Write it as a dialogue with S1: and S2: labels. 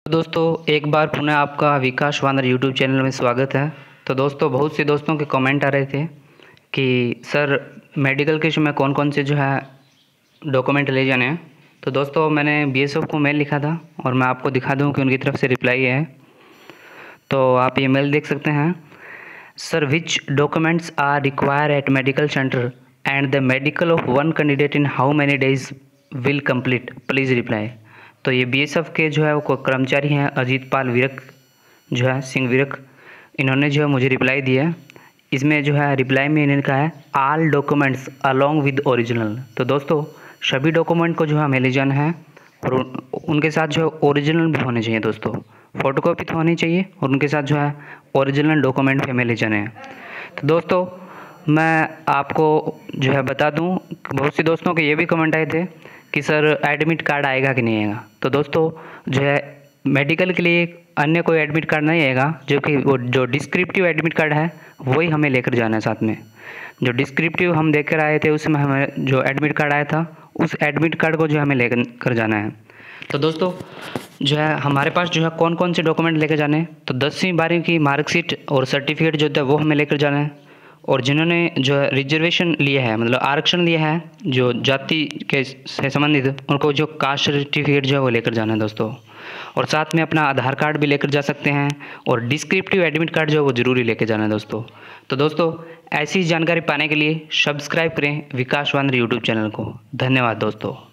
S1: दोस्तों एक बार पुनः आपका विकास वानर यूट्यूब चैनल में स्वागत है। तो दोस्तों बहुत से दोस्तों के कमेंट आ रहे थे कि सर मेडिकल के में कौन कौन से जो है डॉक्यूमेंट ले जाने हैं। तो दोस्तों मैंने बीएसएफ को मेल लिखा था और मैं आपको दिखा दूं कि उनकी तरफ से रिप्लाई है। तो आप ये मेल देख सकते हैं। Sir which documents are require at medical centre and the medical of one candidate in how many days will complete, please reply. तो ये बीएसएफ के जो है वो कर्मचारी हैं अजीत पाल विरक जो है सिंह विरक, इन्होंने जो है मुझे रिप्लाई दिया। इसमें जो है रिप्लाई में इन्होंने कहा है all documents along with original. तो दोस्तों सभी डॉक्यूमेंट को जो है हमें ले जाना है और उनके साथ जो है ओरिजिनल भी होने चाहिए। दोस्तों फ़ोटोकॉपी तो होनी चाहिए और उनके साथ जो है ओरिजिनल डॉक्यूमेंट भी हमें ले जाने हैं। तो दोस्तों मैं आपको जो है बता दूं, बहुत से दोस्तों के ये भी कमेंट आए थे कि सर एडमिट कार्ड आएगा कि नहीं आएगा। तो दोस्तों जो है मेडिकल के लिए अन्य कोई एडमिट कार्ड नहीं आएगा, जो कि वो जो डिस्क्रिप्टिव एडमिट कार्ड है वही हमें लेकर जाना है। साथ में जो डिस्क्रिप्टिव हम देकर आए थे उसमें हमें जो एडमिट कार्ड आया था उस एडमिट कार्ड को जो हमें लेकर जाना है। तो दोस्तों जो है हमारे पास जो है कौन कौन से डॉक्यूमेंट लेकर जाने हैं, तो 10वीं 12वीं की मार्कशीट और सर्टिफिकेट जो था वो हमें लेकर जाना है। और जिन्होंने जो है रिजर्वेशन लिया है, मतलब आरक्षण लिया है जो जाति के से संबंधित, उनको जो कास्ट सर्टिफिकेट जो है वो लेकर जाना है दोस्तों। और साथ में अपना आधार कार्ड भी लेकर जा सकते हैं और डिस्क्रिप्टिव एडमिट कार्ड जो है वो ज़रूरी लेकर जाना है दोस्तों। तो दोस्तों ऐसी जानकारी पाने के लिए सब्सक्राइब करें विकास वानर यूट्यूब चैनल को। धन्यवाद दोस्तों।